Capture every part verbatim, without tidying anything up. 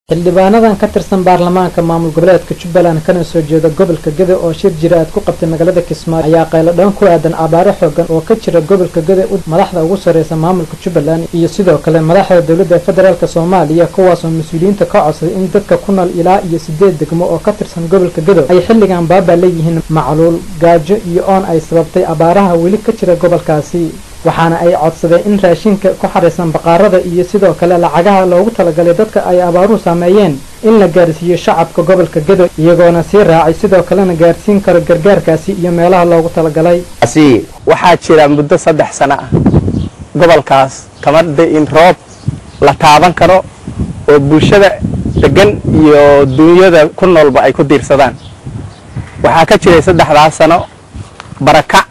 xildhibaanadan ka tirsan baarlamaanka maamul goboleedka Jubbaland kana soo jeeda gobolka Gede oo shir jiraad ku qabtay magaalada Kismaayo ayaa qaylo dhan ku aadan abaaro xooggan oo ka jira gobolka Gede madaxda ugu sareysa maamulka Jubbaland iyo sidoo kale madaxda dawladda federaalka Soomaaliya kuwaas oo mas'uuliyiinta ka codsaday in dadka ku nool ilaa iyo sideed degmo oo ka tirsan gobolka Gede ay xilligan baaba leeyihiin macluul gaajo iyo oon ay sababtay abaaraha weli ka jira gobolkaasi waxaana ay codsadeen in raashinka ku xareysan baqaarada iyo sidoo kale lacagaha loogu talagalay dadka ay abaaruhu saameeyeen in la gaarsiiyo shacabka gobolka Gede iyagoona sii raacay sidoo kalena gaarsiin karo gargaarkaasi iyo meelaha loogu talagalay asi waxa jira muddo saddex sano ah gobolkaas kama in roob la taaban karo oo bulshada degan iyo dunyada ku noolba ay ku diirsadaan waxa ka jiray saddexdaas sano baraka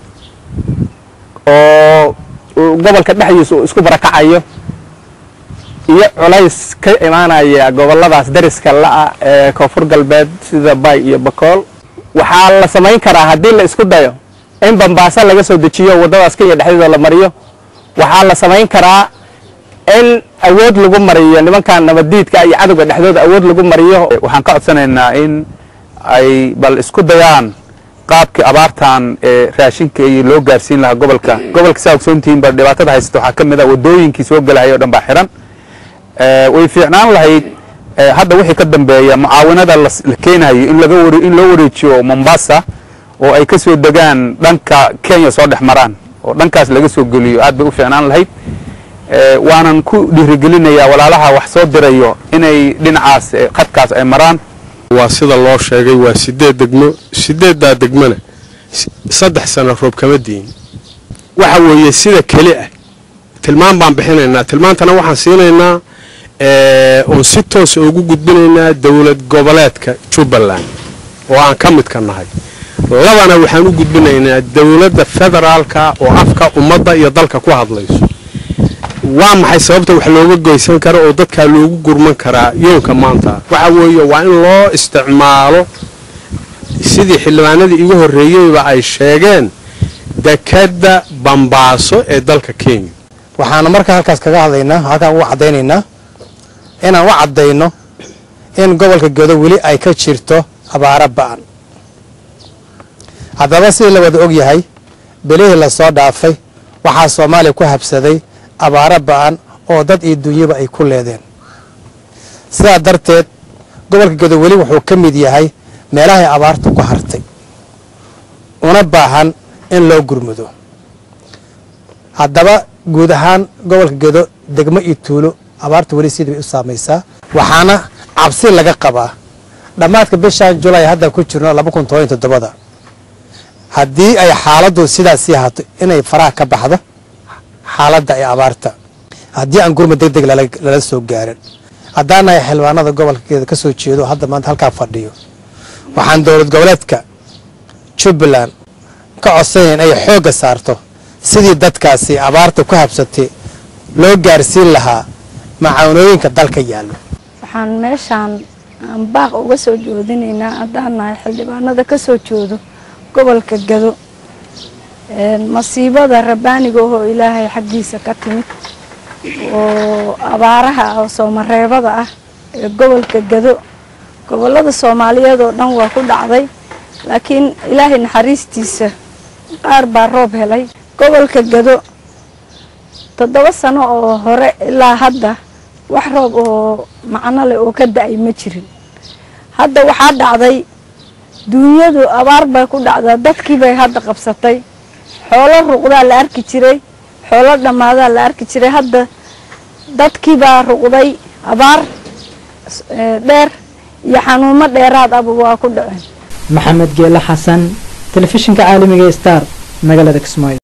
oo gobolka dhexdiisa isku barakacayo iyo culays ka imaanaya goboladaas dariska la ee koonfur galbeed sida Bay iyo Bakool waxa la sameyn karaa hadii la isku dayo in Bambaasa laga soo dejiyo wadadaas ka dhexdeeda la mariyo waxa la sameyn karaa in awood lagu mariyo nimanka nabadiidka iyo cadawga dhexdooda awood lagu mariyo waxaan ka codsanaynaa in ay bal isku dayaan qaabkii abaartan ee raashinka iyo loo gaarsiin lahaa gobolka gobolka Saaksoontiin bal dhibaatada haysto waxa kamid ah wadooyinkii soo galayo dhan baa xiran ee way fiicnaan lahayd hadda wixii ka dambeeya mucaawinada la keenayo in laga wari in loo wareejiyo Mombasa oo ay ka soo degaan dhanka Kenya soo dhexmaraan oo dhankaas laga soo galiyo aad bay u fiicnaan lahayd ee waanan ku dhiirigelinayaa walaalaha wax soo dirayo inay dhinacaas qadkaas ay maraan waa sida loo sheegay waa sideed degmo sideedda degmana saddex sano roob kama diin waxa weeye sida kale ah tilmaan baan bixinaynaa tilmaantana waxaan siinaynaa ee oo si toos ugu gudbinaynaa dawlad goboleedka Jubbaland oo aan ka mid ka nahay labana waxaan u gudbinaynaa dawladda federaalka oo afka ummadda iyo dalka ku hadlayso waa maxay sababta wax looga goysan karo oo dadka loogu gurman karaa yoonka maanta waxa weeye waa in loo isticmaalo sidii xildhibaanadii igu horeeyayba ay sheegeen dekada Bambaaso ee dalka Kenya waxaan markaa halkaas kaga hadlaynaa halka uu cadeynaynaa inaan wax cadeyno in gobolka Gede weli ay ka jirto abaara baan hadaba si la wada og yahay bilihii la soo dhaafay waxa Soomaaliya ku habsaday abaara baan oo dad iyo dunyaba ay ku leedeen sidaa darteed gobolka Gede weli wuxuu ka mid yahay meelaha abaartu ku hartay una baahan in loo gurmado hadaba guud ahaan gobolka Gede degmo iyo tuulo abaartu weli sidii u saameeysa waxaana cabsi laga qabaa dhamaadka bishan July hadda ku jirno laba kun iyo toddoba hadii ay xaaladdu sidaas yahato inay faraha ka baxdo xaaladda ay abaarta hadii aan gurmad degdeg la soo gaarin hadana ay xilwaanada gobolka ka soo jeedo hadda maanta halka fadhiyo waxaan dawlad goboleedka Jubbaland ka codsanayeen ay xoog saarto sidii dadkaasi abaarta ku habsatay loo gaarsiin lahaa macaawinooyinka dalka yaalo waxaan meeshan baaq uga soo joodinaynaa hadana xildhibaanada ka soo jeedo gobolka Gede masiibada rabbaaniga oo Ilaahay xaqiisa ka timid oo abaaraha oo Soomareebada ah ee gobolka Gede gobolada Soomaaliyeed oo dhan waa ku dhacday laakiin Ilaahay naxariistiisa qaar baa roob helay gobolka Gede toddoba sano oo hore ilaa hadda wax roob oo macna leh oo ka da'ay ma jirin hadda waxa dhacday dunyadu abaar bay ku dhacdaa dadkii bay hadda qabsatay xoolo ruqda la arki jiray xoolo dhamaada la arki jiray hadda dadkii baa ruqday abaar dheer iyo xanuumo dheeraad ah waa ku dhacay Maxamed Geela Xasan telefishinka caalamiga Star magaalada Kismaayo.